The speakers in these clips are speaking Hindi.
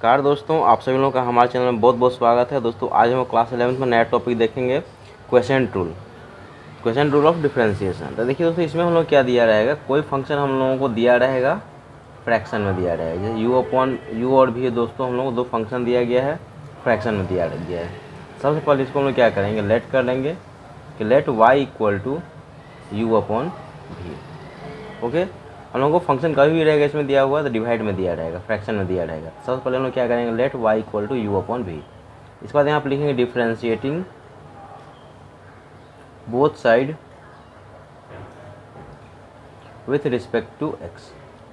नमस्कार दोस्तों, आप सभी लोगों का हमारे चैनल में बहुत बहुत स्वागत है। दोस्तों आज हम क्लास 11th में नया टॉपिक देखेंगे, क्वेश्चन रूल ऑफ डिफरेंशिएशन। तो देखिए दोस्तों, इसमें हम लोग क्या दिया रहेगा, कोई फंक्शन हम लोगों को दिया रहेगा, फ्रैक्शन में दिया रहेगा। जैसे यू अपॉन यू और भी दोस्तों हम लोग को दो फंक्शन दिया गया है, फ्रैक्शन में दिया गया है। सबसे पहले इसको हम लोग क्या करेंगे, लेट कर लेंगे कि let y equal to u upon v. Okay, हम लोगों को फंक्शन कभी भी रहेगा इसमें दिया हुआ तो डिवाइड में दिया रहेगा, फ्रैक्शन में दिया रहेगा। सबसे पहले हम लोग क्या करेंगे, let y equal to u upon v. इसके बाद यहाँ पर लिखेंगे differentiating both side with respect to x.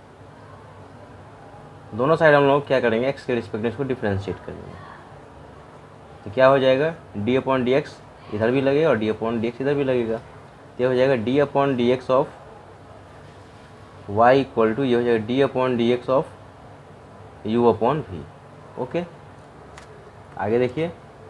दोनों साइड हम लोग क्या करेंगे, एक्स के रिस्पेक्ट में इसको डिफ्रेंशिएट करेंगे। तो क्या हो जाएगा, डी अपॉन डी एक्स इधर भी लगेगा और डी अपॉन डी एक्स इधर भी लगेगा। तो ये हो जाएगा d upon d x of y equal to, ये हो जाएगा d upon d x of u upon v. Okay, आगे देखिए,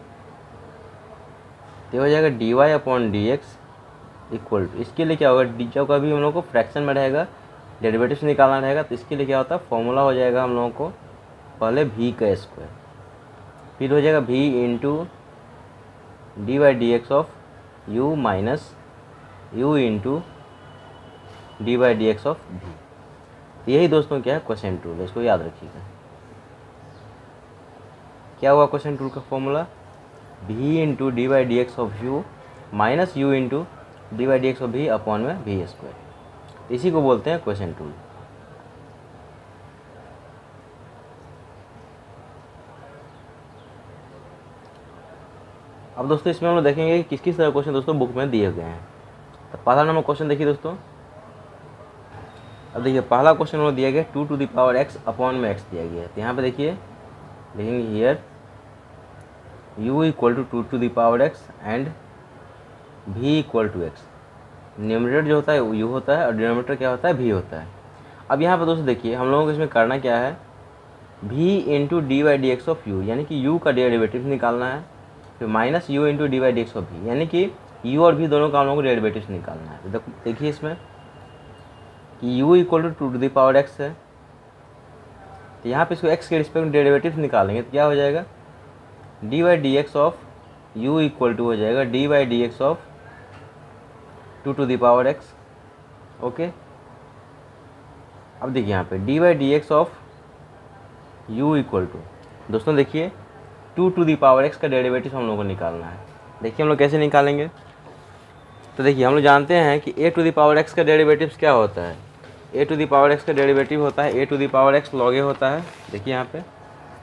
तो हो जाएगा d y upon d x equal to, इसके लिए क्या होगा, डी जब कभी हम लोग को फ्रैक्शन में रहेगा, डेरिवेटिव्स निकालना रहेगा, तो इसके लिए क्या होता है, फॉर्मूला हो जाएगा हम लोगों को पहले भी का स्क्वायर, फिर हो जाएगा v into d by d x of u minus u into d by d x of v. तो यही दोस्तों क्या है, क्वोशिएंट रूल है, इसको याद रखिएगा। क्या हुआ क्वोशिएंट रूल का formula, v into d by d x of u minus u into d by d x of v upon में भी स्क्वायर। इसी को बोलते हैं क्वोशिएंट रूल। अब दोस्तों इसमें हम लोग देखेंगे कि किस किस तरह क्वेश्चन दोस्तों बुक में दिए गए हैं। तो पहला नंबर क्वेश्चन देखिए दोस्तों। अब देखिए पहला क्वेश्चन हम लोग दिया गया 2 to the power x upon में एक्स दिया गया है। तो यहाँ पे देखिए लिखेंगे here u equal to 2 to the power x and v equal to x. Numerator जो होता है u होता है और डिनोमिनेटर क्या होता है, v होता है। अब यहाँ पे दोस्तों देखिए हम लोगों को इसमें करना क्या है, v into d by d x of u, यानी कि u का डेरिवेटिव निकालना है, फिर minus u into d by d x of v, यानी कि u और v दोनों का हम लोगों को डेरिवेटिव निकालना है। तो देखिए इसमें कि u equal to 2 to the power x है, तो यहाँ पे इसको x के रिस्पेक्ट में डेरिवेटिव निकालेंगे तो क्या हो जाएगा, d by d x of u equal to हो जाएगा d by d x of 2 to the power x. Okay, अब देखिए यहाँ पे d by d x of u equal to, दोस्तों देखिए 2 टू द पावर एक्स का डेरिवेटिव हम लोग को निकालना है। देखिए हम लोग कैसे निकालेंगे, तो देखिए हम लोग जानते हैं कि a to the power x का डेरिवेटिव क्या होता है, a to the power x का डेरिवेटिव होता है a to the power x log a होता है। देखिए यहाँ पे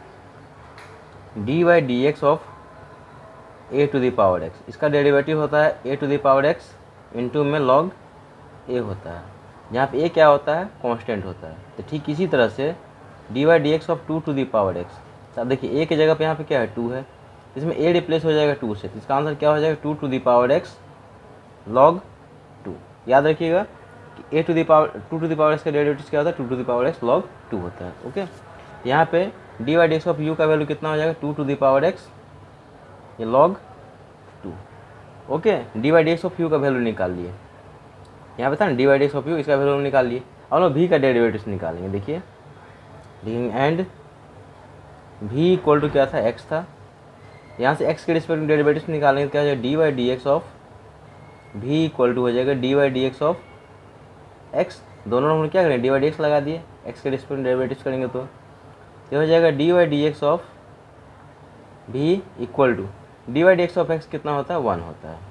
d by d x of a to the power x, इसका डेरिवेटिव होता है a to the power x into में लॉग ए होता है, जहाँ पे ए क्या होता है, कांस्टेंट होता है। तो ठीक इसी तरह से d by d x of 2 to the power x, अब देखिए ए की जगह पे यहाँ पे क्या है 2 है, इसमें ए रिप्लेस हो जाएगा 2 से, तो इसका आंसर क्या हो जाएगा 2 to the power x log 2। याद रखिएगा कि a to the power 2 to the power x का डेरिवेटिव क्या होता है, 2 to the power x log 2 होता है। ओके, यहाँ पे d by d x of u का वैल्यू कितना हो जाएगा, 2 टू द पावर एक्स ये log 2। Okay, d by d x of u का वैल्यू निकाल लिए, यहाँ पे था ना d by d x of u, इसका वैल्यू निकाल लिए। और लोग भी का डेरिवेटिव निकालेंगे। देखिए एंड भी इक्वल टू क्या था, एक्स था, यहाँ से एक्स के रिस्पेक्ट में डेरिवेटिव निकालेंगे तो क्या हो जाएगा, d by d x of v equal to हो जाएगा d by d x of x. दोनों हम क्या करेंगे, डी बाई डी एक्स लगा दिए, एक्स के रिस्पेक्ट में डेरिवेटिव करेंगे तो ये हो जाएगा d by d x of v equal to d by d x of x कितना होता है, 1 होता है।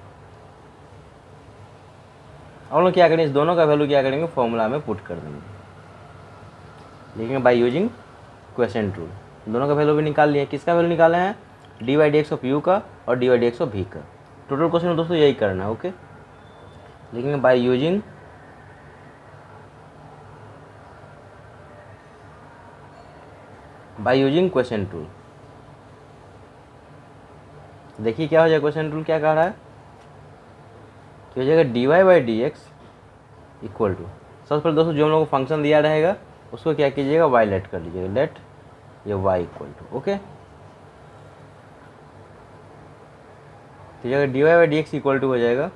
हम लोग क्या करेंगे, इस दोनों का वैल्यू क्या करेंगे, फॉर्मूला में पुट कर देंगे, लिखेंगे बाई यूजिंग क्वोशिएंट रूल। दोनों का वैल्यू भी निकाल लिए, किसका वैल्यू निकाले हैं, d by d x of u का और d by d x of v का। टोटल क्वेश्चन में दोस्तों यही करना है। ओके, लिखेंगे बाई यूजिंग क्वोशिएंट रूल। देखिए क्या हो जाएगा, क्वोशिएंट रूल क्या कह रहा है, क्या हो जाएगा, d y by d x equal to, सबसे पहले दोस्तों जो हम लोग को फंक्शन दिया रहेगा उसको क्या कीजिएगा, वाई लेट कर लीजिएगा, लेट ये वाई इक्वल टू। ओके, तो जगह d y by d x equal to हो जाएगा,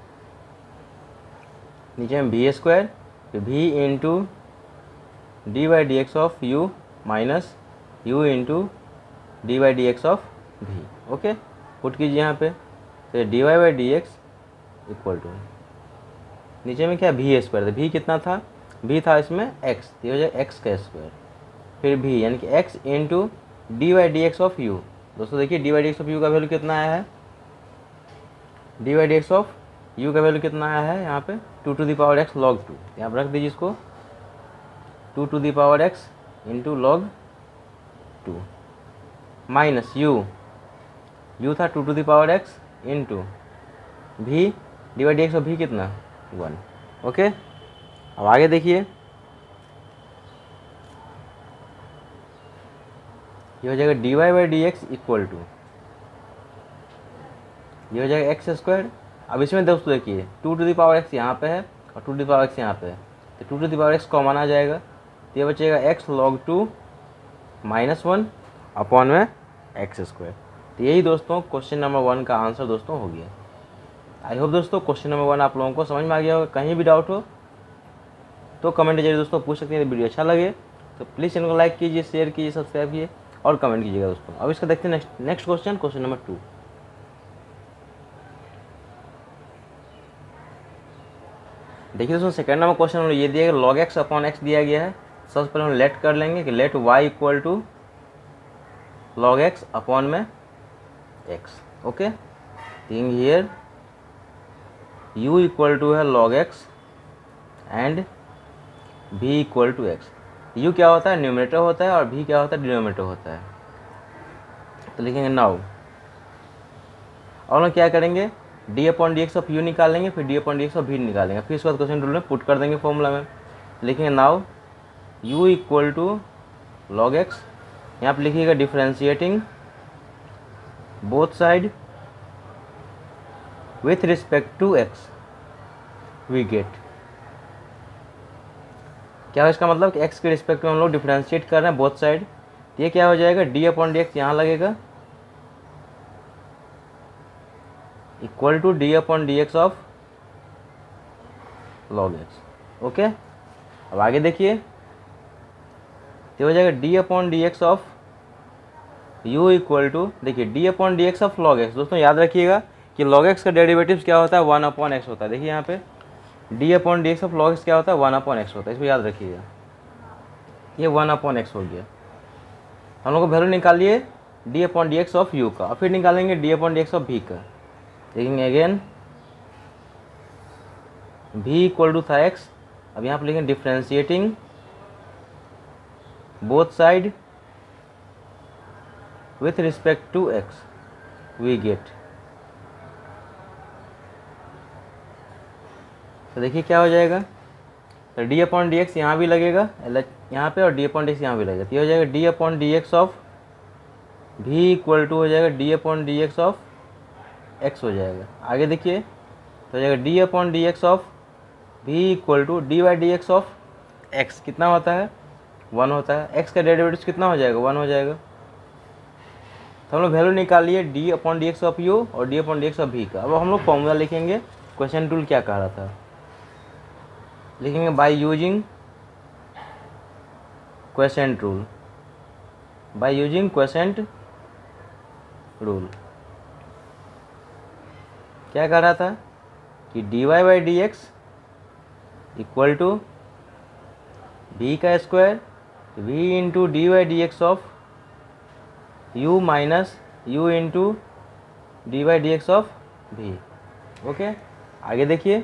नीचे में भी स्क्वायर फिर भी into d by d x of u minus u into d y d x of v. Okay, put कीजिए यहाँ पे, तो d y by d x equal to, नीचे में क्या भी स्क्वायर था, भी कितना था, भी था इसमें एक्स, तो ये हो जाएगा एक्स का स्क्वायर, फिर भी यानी कि x into d y d x of u. दोस्तों देखिए d y d x of u का वैल्यू कितना आया है, d y d x of u का वैल्यू कितना आया है यहाँ पे 2 to the power x log 2, यहाँ पर रख दीजिए इसको 2 to the power x into log 2 minus u था 2 to the power x into v d y d x of v कितना 1। ओके, अब आगे देखिए, ये हो जाएगा d y by d x equal to, ये हो जाएगा एक्स स्क्वायर। अब इसमें दोस्तों देखिए 2 टू दी पावर एक्स यहाँ पे है और 2 टू दी पावर एक्स यहाँ पे है, तो 2 to the power x common आ जाएगा, तो ये बचेगा एक्स लॉग 2 माइनस 1 अपॉन में एक्स स्क्वायर। तो यही दोस्तों क्वेश्चन नंबर 1 का आंसर दोस्तों हो गया। आई होप दोस्तों क्वेश्चन नंबर 1 आप लोगों को समझ में आ गया होगा। कहीं भी डाउट हो तो कमेंट जरिए दोस्तों पूछ सकते हैं। वीडियो अच्छा लगे तो प्लीज़ चैनल को लाइक कीजिए, शेयर कीजिए, सब्सक्राइब कीजिए और कमेंट कीजिएगा दोस्तों। अब इसका देखते हैं नेक्स्ट क्वेश्चन, क्वेश्चन नंबर 2। देखिए दोस्तों सेकंड नंबर क्वेश्चन में ये दिया गया लॉग एक्स अपॉन एक्स दिया गया है। सबसे पहले हम लेट कर लेंगे कि let y equal to log x upon में x. Okay, thing here u equal to है log x and v equal to x. u क्या होता है, न्यूमरेटर होता है, और v क्या होता है, डिनोमिनेटर होता है। तो लिखेंगे नाउ, और हम क्या करेंगे d upon d x of u निकालेंगे, फिर d upon d x of v निकालेंगे, फिर उसके बाद क्वेश्चन रूल में पुट कर देंगे फॉर्मूला में। लिखेंगे now u equal to log x, यहाँ पर लिखिएगा differentiating both side with respect to x we get। क्या है इसका मतलब कि x के रिस्पेक्ट में हम लोग डिफरेंशिएट कर रहे हैं बोथ साइड। ये क्या हो जाएगा d अपॉन डी एक्स यहाँ लगेगा equal to d upon d x of log x. Okay, अब आगे देखिए, ये हो जाएगा d upon d x of u equal to, देखिए d upon d x of log x. दोस्तों याद रखिएगा कि log x का डेरिवेटिव्स क्या होता है 1 अपॉन एक्स होता है। देखिए यहाँ पे d upon d x of log x क्या होता है 1 अपॉन एक्स होता है, इसको याद रखिएगा। ये 1 अपॉन एक्स हो गया। हम लोग को वैल्यू निकालिए d upon d x of u का, और फिर निकालेंगे d upon d x of v का। देखेंगे अगेन v इक्वल टू था x, अब यहाँ पर लिखेंगे differentiating both side with respect to x we get. तो देखिए क्या हो जाएगा, तो d अपॉन डी एक्स यहाँ भी लगेगा यहाँ पे, और d अपॉन डी एक्स यहाँ भी लगेगा। तो ये हो जाएगा d upon d x of v equal to हो जाएगा d upon d x of x हो जाएगा। आगे देखिए, तो हो जाएगा d upon d x of v equal to d y d x of x कितना होता है 1 होता है। x का डेरिवेटिव कितना हो जाएगा 1 हो जाएगा। तो हम लोग वैल्यू निकालिए d upon d x of u और d upon d x of v का। अब हम लोग फॉर्मूला लिखेंगे, क्वेश्चन टूल क्या कह रहा था, लिखेंगे by using quotient rule, by using quotient rule. क्या कह रहा था कि d y by d x equal to v का square v into d y d x of u minus u into d y d x of v। Okay, आगे देखिए,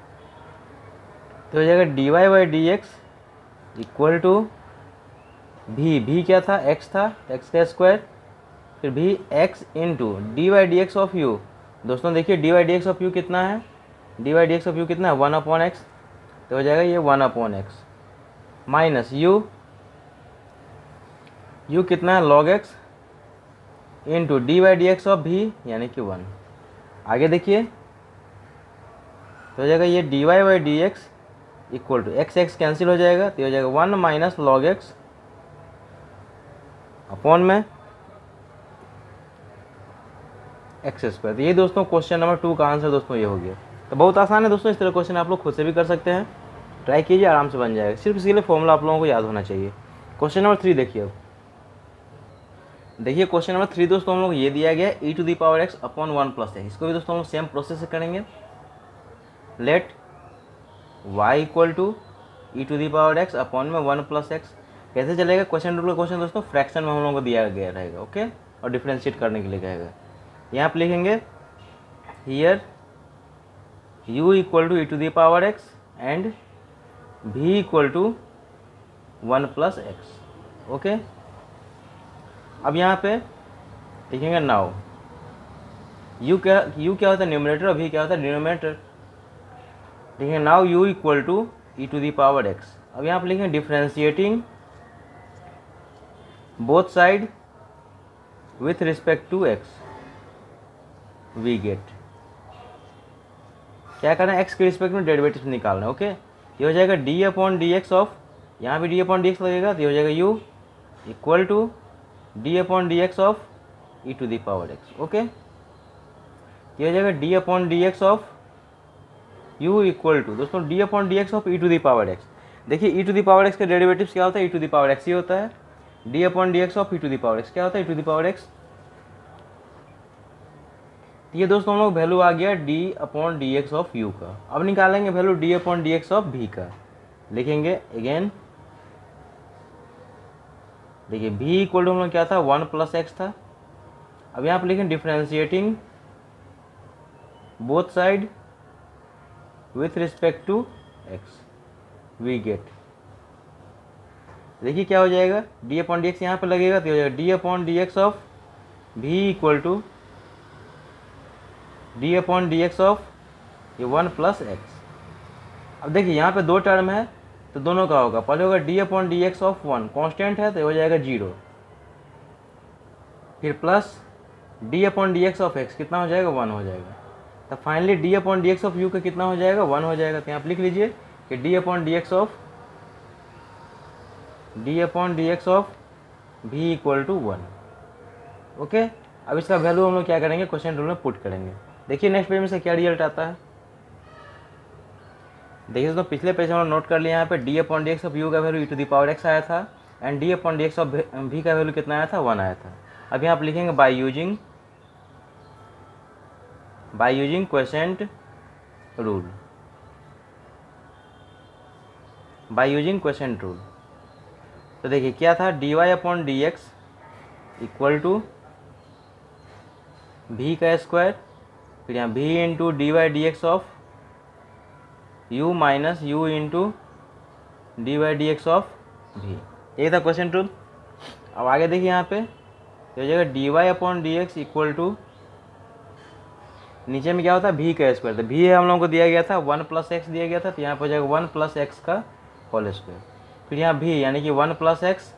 तो हो जाएगा d y by d x equal to v क्या था x था, x का स्क्वायर, फिर v x into d y d x of u. दोस्तों देखिए d y d x of u कितना है, d y d x of u कितना है 1 अपॉन एक्स, तो हो जाएगा ये 1 अपॉन एक्स माइनस यू कितना है log x into d y d x of v यानी कि 1। आगे देखिए, तो हो जाएगा ये d y by d x equal to x cancel हो जाएगा, तो हो जाएगा 1 माइनस लॉग एक्स अपॉन में एक्स स्क्वायर। तो ये दोस्तों क्वेश्चन नंबर 2 का आंसर दोस्तों ये हो गया। तो बहुत आसान है दोस्तों, इस तरह क्वेश्चन आप लोग खुद से भी कर सकते हैं, ट्राई कीजिए, आराम से बन जाएगा। सिर्फ इसके लिए फॉर्मूला आप लोगों को याद होना चाहिए। क्वेश्चन नंबर 3 देखिए, अब देखिए क्वेश्चन नंबर 3 दोस्तों हम लोग ये दिया गया e to the power x upon 1 plus x. इसको भी दोस्तों हम लोग सेम प्रोसेस से करेंगे। Let y equal to e to the power x upon में 1 प्लस एक्स। कैसे चलेगा क्वेश्चन रूल का क्वेश्चन दोस्तों, फ्रैक्शन में हम लोगों को दिया गया रहेगा, ओके, और डिफ्रेंशिएट करने के लिए कहेगा। यहाँ पे लिखेंगे here u equal to e to the power x and v equal to 1 plus x, okay. अब यहाँ पे लिखेंगे नाउ u क्या होता है न्यूमरेटर और v क्या होता है डिनोमिनेटर। लिखेंगे now u equal to e to the power x। अब यहाँ पे लिखेंगे differentiating both side with respect to x we get. क्या करना है, x के रिस्पेक्ट में डेरिवेटिव निकालना है, ओके। ये हो जाएगा d upon d x of, यहाँ भी डी अपॉन डी एक्स लगेगा तो ये हो जाएगा u equal to d upon d x of e to the power x, okay. ये हो जाएगा d upon d x of u equal to दोस्तों d upon d x of e to the power x। देखिए e to the power x का डेरिवेटिव क्या होता है, e to the power x ही होता है। D upon d x of e to the power x क्या होता है, e to the power x। ये दोस्तों हम लोग वैल्यू आ गया d upon d x of u का। अब निकालेंगे value d upon d x of v का। लिखेंगे अगेन, देखिए भी इक्वल टू हम लोग क्या था 1 प्लस एक्स था। अब यहाँ पर लिखेंगे differentiating both side with respect to x we get. देखिए क्या हो जाएगा, डी अपॉन डी एक्स यहाँ पर लगेगा तो हो जाएगा d upon d x of v equal to d upon d x of ये 1 प्लस एक्स। अब देखिए यहाँ पे दो टर्म है तो दोनों का होगा, पहले होगा d upon d x of 1 constant है तो हो जाएगा 0, फिर plus d upon d x of x कितना हो जाएगा 1 हो जाएगा। तो finally d upon d x of u का कितना हो जाएगा 1 हो जाएगा। तो यहाँ पर लिख लीजिए कि d upon d x of v equal to 1, okay. अब इसका वैल्यू हम लोग क्या करेंगे, क्वेश्चन रूल में पुट करेंगे। देखिए नेक्स्ट पेज में से क्या रिजल्ट आता है। देखिए दोस्तों पिछले पेज में हम नोट कर लिया यहाँ पे d upon d x of u का value e to the power x आया था and d upon d x of v का वैल्यू कितना आया था 1 आया था। अब यहाँ आप लिखेंगे by using quotient rule, by using quotient rule. तो देखिए क्या था, d y upon d x equal to v का स्क्वायर, फिर यहाँ भी into d y d x of u minus u into d y d x of v, ये था क्वेश्चन रूल। अब आगे देखिए यहाँ पे तो हो जाएगा d y upon d x equal to, नीचे में क्या होता है भी का स्क्वायर, तो भी हम लोगों को दिया गया था 1 प्लस एक्स दिया गया था तो यहाँ पर हो जाएगा 1 प्लस एक्स का होल स्क्वायर, फिर यहाँ भी यानी कि 1 plus x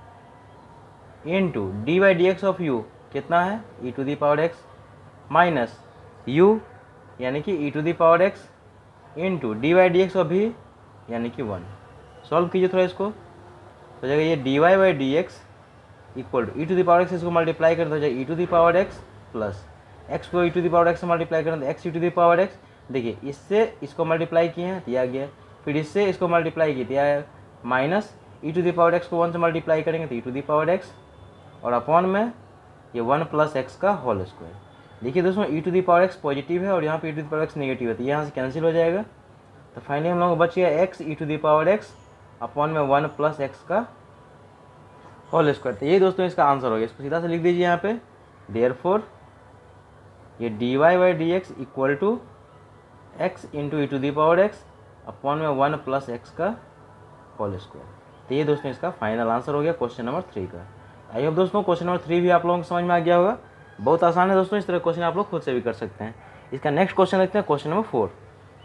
into d y d x of u कितना है e to the power x minus u यानी कि e to the power x into d y d x of v यानी कि 1। सॉल्व कीजिए थोड़ा इसको, तो जाएगा ये d y by d x equal to e to the power x, इसको मल्टीप्लाई करें तो हो जाएगा e to the power x plus x को e to the power x से मल्टीप्लाई करें तो x e to the power x. देखिए इससे इसको मल्टीप्लाई किए हैं दिया गया, फिर इससे इसको मल्टीप्लाई किए दिया है minus e to the power x को 1 से मल्टीप्लाई करेंगे तो e to the power x और अपॉन में ये 1 प्लस एक्स का होल स्क्वायर। देखिए दोस्तों e to the power x positive है और यहाँ पे e to the power x negative है तो यहाँ से कैंसिल हो जाएगा। तो फाइनली हम लोग को बच गया x e to the power x upon में 1 प्लस एक्स का होल स्क्वायर। तो ये दोस्तों इसका आंसर हो गया। इसको सीधा से लिख दीजिए यहाँ पे, देयरफॉर ये d y by d x equal to x into e to the power x upon में 1 प्लस एक्स का होल स्क्वायर। तो ये दोस्तों इसका फाइनल आंसर हो गया क्वेश्चन नंबर 3 का। आई होप दोस्तों क्वेश्चन नंबर 3 भी आप लोगों को समझ में आ गया होगा। बहुत आसान है दोस्तों, इस तरह क्वेश्चन आप लोग खुद से भी कर सकते हैं। इसका नेक्स्ट क्वेश्चन देखते हैं, क्वेश्चन नंबर 4।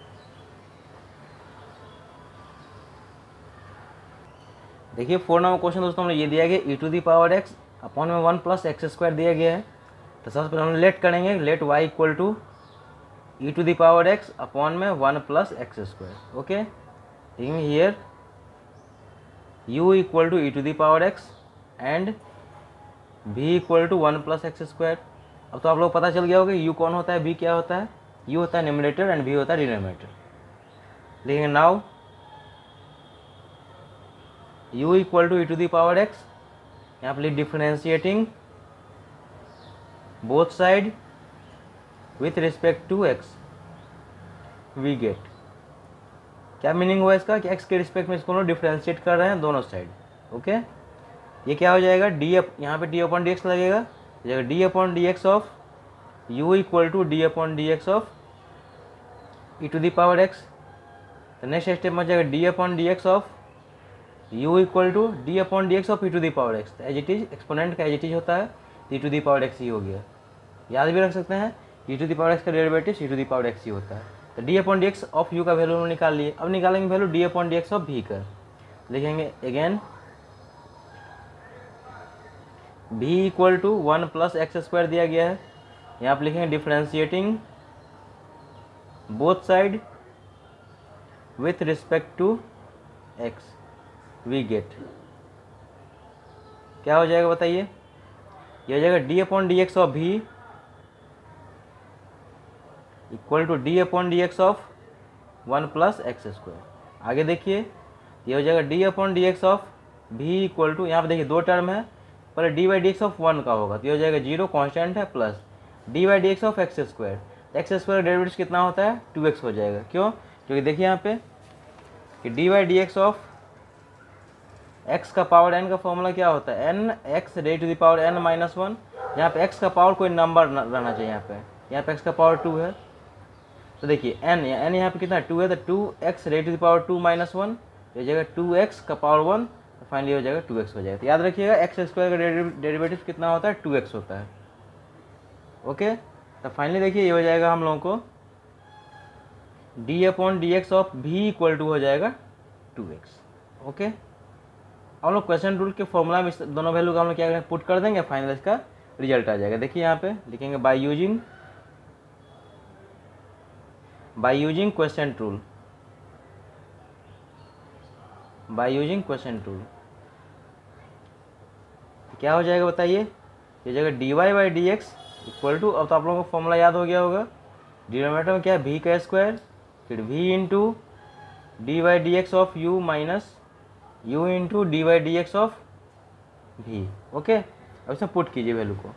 देखिए 4 नंबर क्वेश्चन दोस्तों हमें ये दिया गया e to the power x upon में 1 प्लस एक्स स्क्वायर दिया गया है। तो सबसे पहले हम लेट करेंगे, let y equal to e to the power x upon में 1 plus x square, okay. Here u equal to e to the power x and v equal to 1 plus x square. अब तो आप लोग पता चल गया होगा u कौन होता है, v क्या होता है। u होता है न्यूमरेटर एंड v होता है डिनोमिनेटर। लिखेंगे now u equal to e to the power x, यहाँ पर लिख differentiating both side with respect to x we get. क्या मीनिंग हुआ इसका कि एक्स के रिस्पेक्ट में इसको डिफ्रेंशिएट कर रहे हैं दोनों साइड। ओके, ये क्या हो जाएगा डी अप, यहाँ पे डी अपॉन डी एक्स लगेगा, d upon d x of u equal to d upon d x of e to the power x. तो नेक्स्ट स्टेप में हो जाएगा d upon d x of u equal to d upon d x of e to the power x. As it is exponent का एज इट इज होता है, e to the power x ही हो गया। याद भी रख सकते हैं e to the power x का derivative e to the power x ही होता है। तो d upon d x of u का वैल्यू निकाल लिए। अब निकालेंगे value d upon d x of v का। लिखेंगे again v equal to 1 plus x square दिया गया है। यहाँ पर लिखेंगे differentiating both side with respect to x we get. क्या हो जाएगा बताइए, ये हो जाएगा d upon d x of v equal to d upon d x of 1 plus x square. आगे देखिए ये हो जाएगा d upon d x of v equal to, यहाँ पे देखिए दो टर्म है, पहले d by d x of 1 का होगा तो ये हो जाएगा 0 कांस्टेंट है plus d by d x of x square. X square derivative कितना होता है 2x हो जाएगा। क्यों, क्योंकि देखिए यहाँ पे कि d by d x of x का पावर n का फॉर्मूला क्या होता है n x raise to the power n minus 1। यहाँ पे x का पावर कोई नंबर रहना चाहिए, यहाँ पे x का पावर 2 है तो देखिए n यहाँ पे कितना 2 है तो 2x raise to the power 2 minus 1 हो जाएगा 2x का पावर 1 तो फाइनली हो जाएगा 2x हो जाएगा। तो याद रखिएगा एक्स स्क्वायर का डेरिवेटिव कितना होता है 2x होता है। ओके, तो फाइनली देखिए ये हो जाएगा हम लोगों को d upon d x of v equal to हो जाएगा 2x। ओके, हम लोग क्वेश्चन रूल के फॉर्मूला में दोनों वैल्यू का हम लोग क्या करेंगे पुट कर देंगे, फाइनल इसका रिजल्ट आ जाएगा। देखिए यहाँ पे लिखेंगे by using quotient rule, by using quotient rule क्या हो जाएगा बताइए, ये जाएगा d y by d x equal to, अब तो आप लोगों को फॉर्मूला याद हो गया होगा, डिनोमिनेटर में क्या है भी का स्क्वायर फिर भी into d by d x of u minus u into d by d x of v. Okay, अब इसमें पुट कीजिए वैल्यू को।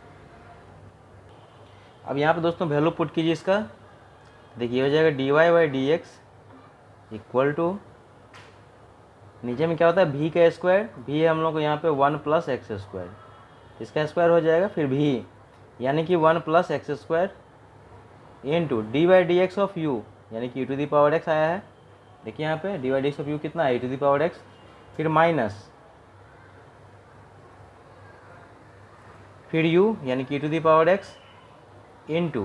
अब यहाँ पे दोस्तों वैल्यू पुट कीजिए इसका, देखिए हो जाएगा d y by d x equal to, नीचे में क्या होता है भी का स्क्वायर, भी है हम लोग को यहाँ पे 1 प्लस एक्स स्क्वायर, इसका स्क्वायर हो जाएगा फिर भी यानी कि 1 plus x square into d by d x of u यानी कि e to the power x आया है। देखिए यहाँ पे d by d x of u कितना है e to the power x, फिर माइनस फिर u यानी कि to the power x into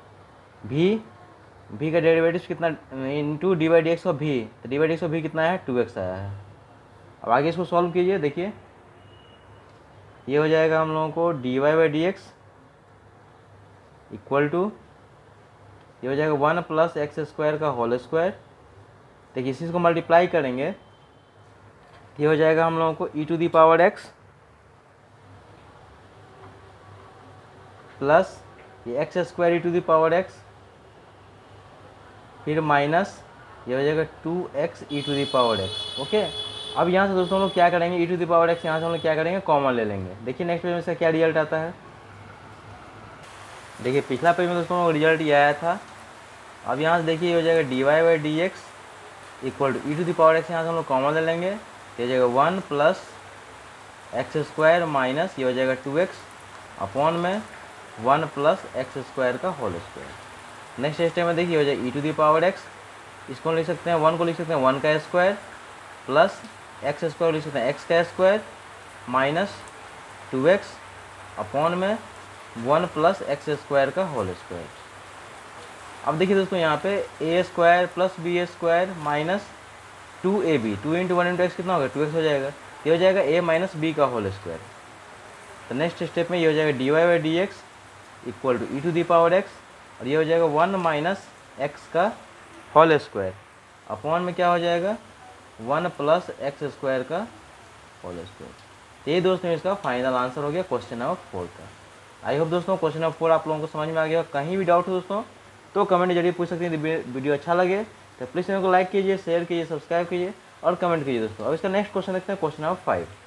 v का डेरिवेटिव कितना into d by d x of v, तो d by d x of v कितना है 2x आया है। अब आगे इसको सॉल्व कीजिए, देखिए ये हो जाएगा हम लोगों को d y by d x equal to, ये हो जाएगा 1 प्लस एक्स स्क्वायर का होल स्क्वायर। देखिए इसी को मल्टीप्लाई करेंगे ये हो जाएगा हम लोगों को e to the power x plus ये x square e to the power x फिर माइनस ये हो जाएगा 2x e to the power x. Okay, अब यहाँ से दोस्तों हम लोग क्या करेंगे e to the power x यहाँ से हम लोग क्या करेंगे कॉमन ले लेंगे। देखिए नेक्स्ट पेज में इसका क्या रिजल्ट आता है, देखिए पिछला पेज में दोस्तों रिजल्ट ये आया था। अब यहाँ से देखिए ये हो जाएगा d y by d x equal to e to the power x, यहाँ से हम लोग कॉमन ले लेंगे, ये हो जाएगा 1 प्लस एक्स स्क्वायर माइनस ये हो जाएगा 2x अपॉन में 1 प्लस एक्स स्क्वायर का होल स्क्वायर। नेक्स्ट स्टेप में देखिए हो जाएगा e to the power x, इसको लिख सकते हैं 1 को लिख सकते हैं 1 का स्क्वायर प्लस एक्स स्क्वायर लिख सकते हैं x का स्क्वायर माइनस 2x अपॉन में 1 प्लस एक्स स्क्वायर का होल स्क्वायर। अब देखिए दोस्तों यहाँ पे a square plus b square minus 2ab, 2 into 1 into x कितना होगा 2x हो जाएगा, ये हो जाएगा a माइनस बी का होल स्क्वायर। तो नेक्स्ट स्टेप में ये हो जाएगा d y by d x equal to e to the power x और ये हो जाएगा 1 माइनस एक्स का होल स्क्वायर अपॉन में क्या हो जाएगा 1 प्लस एक्स स्क्वायर का होल स्क्वायर। तो ये दोस्तों इसका फाइनल आंसर हो गया क्वेश्चन नंबर 4 का। आई होप दोस्तों क्वेश्चन नंबर 4 आप लोगों को समझ में आ गया। कहीं भी डाउट हो दोस्तों तो कमेंट जरिए पूछ सकते हैं। वीडियो अच्छा लगे तो प्लीज़ चैनल को लाइक कीजिए, शेयर कीजिए, सब्सक्राइब कीजिए और कमेंट कीजिए दोस्तों। अब इसका नेक्स्ट क्वेश्चन देखते हैं क्वेश्चन नंबर 5।